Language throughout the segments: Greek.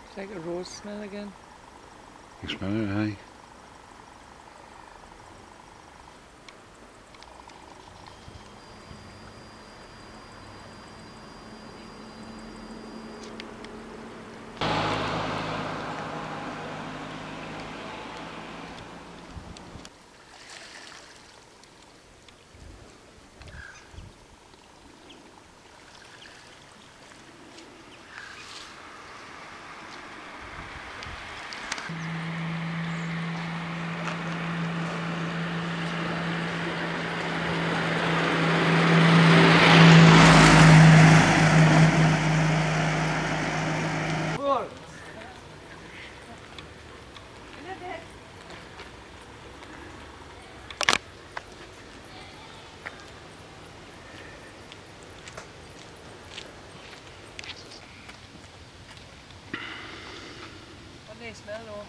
It's like a rose smell again. You smell it, eh? What do they smell though?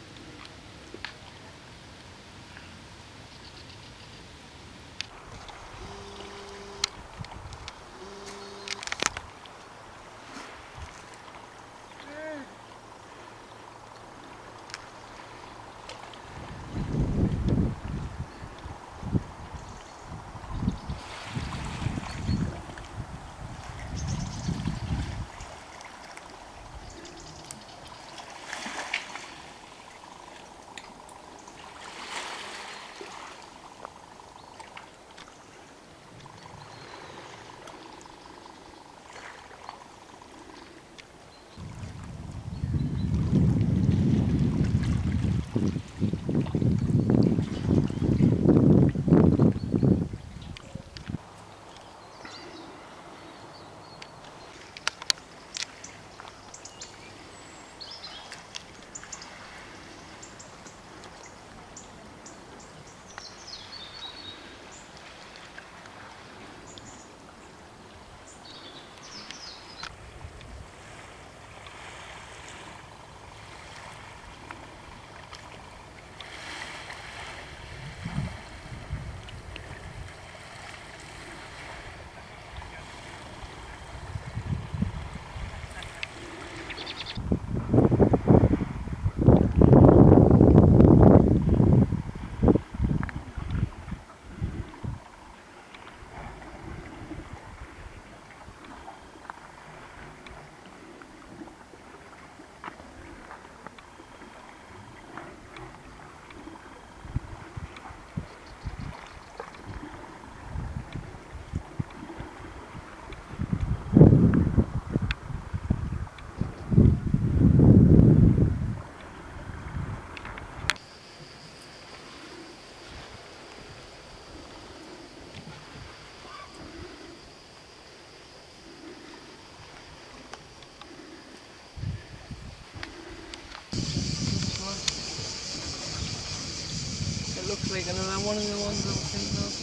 It looks like another one of the ones I was thinking of.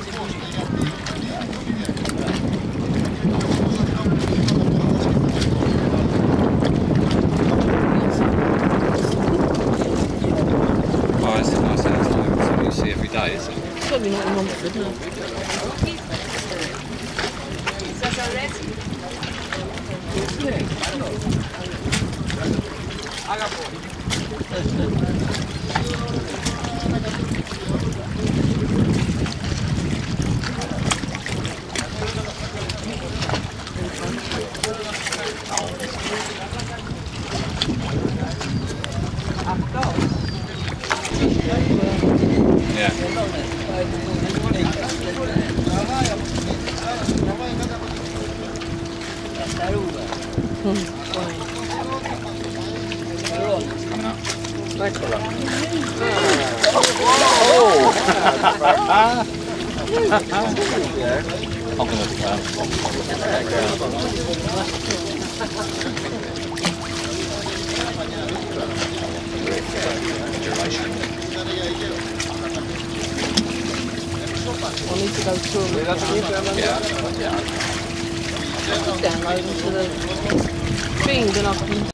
Oh, it's nice. That's something you see every day, isn't it? It's probably not a monster, isn't it? Yeah. Coming up. I'm I need to go through them. yeah. Download them to the thing, then I can.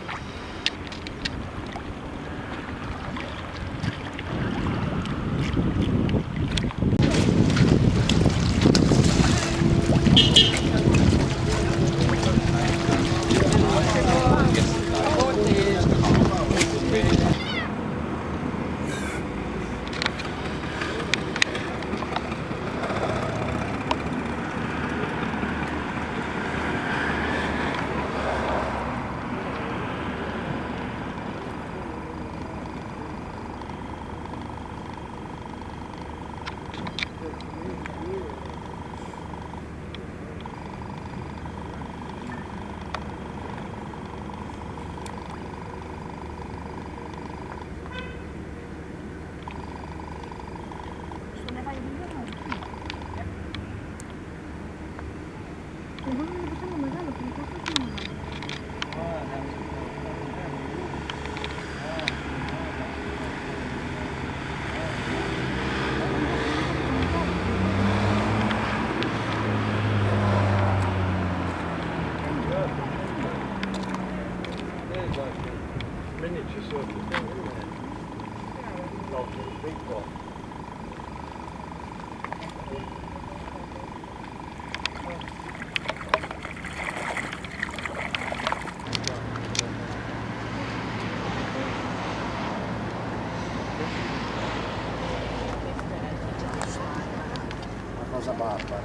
Miniature sort of thing, isn't it? Not a big one. Una cosa barbara.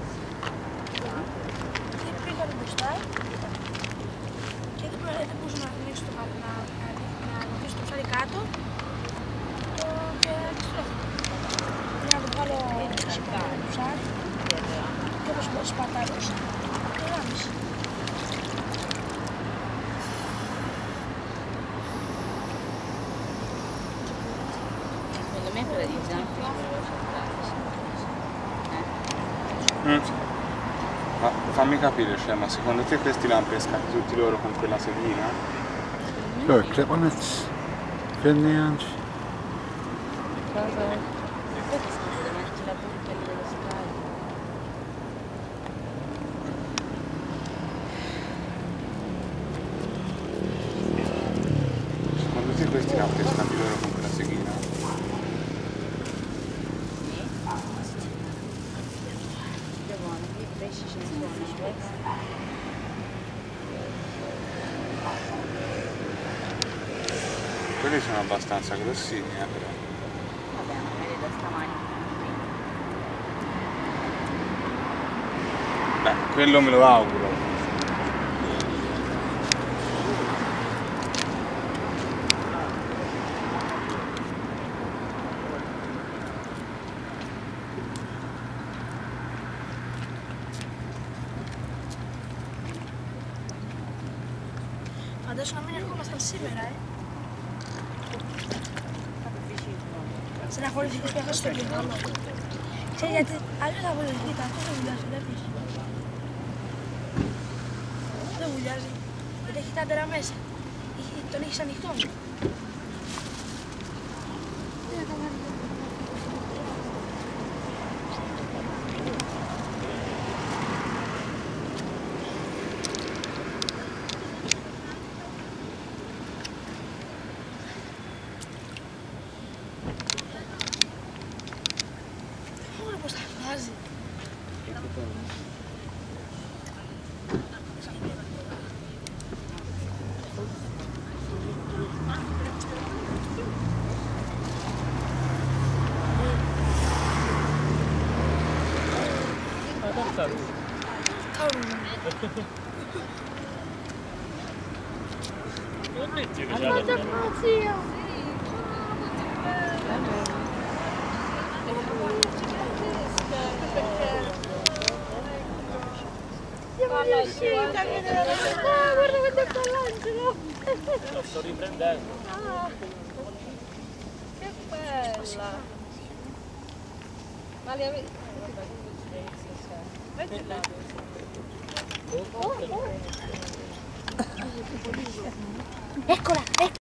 Και πριν το μπροστά και εκεί πέρα δεν μπορούσα να ανοίξω το κάτω, να αφήσω το ψάρι κάτω και αντιστρέφω. Για να το βγάλω το ψάρι και όπως σπατάκωσα. Το γάμισε. Secondo me quella di zampe Ma fammi capire, cioè, ma secondo te questi l'hanno pescati tutti loro con quella sedina? Kijk, ik heb al net. Ik weet niet eens. Secondo te questi l'hanno pescati loro con quella sedina? i pesci ce ne sono, Quelli sono abbastanza grossini, però. vabbè, magari da stamani. Beh, quello me lo auguro. Φαντάσου να μην ερχόμασταν σήμερα, Στεναχωρηθήκες που έχασες τον κεφάλο. Ξέρεις γιατί αλλιώς θα βοηθηθείτε, αυτό δεν βουλιάζει, βλέπεις. Δεν βουλιάζει, γιατί έχει τάντερα μέσα. Τον έχεις ανοιχτό. Τι να τα βάλει. Guarda quanto è bell'angelo! Lo sto riprendendo. Che bella! Ma li avete... Eccola!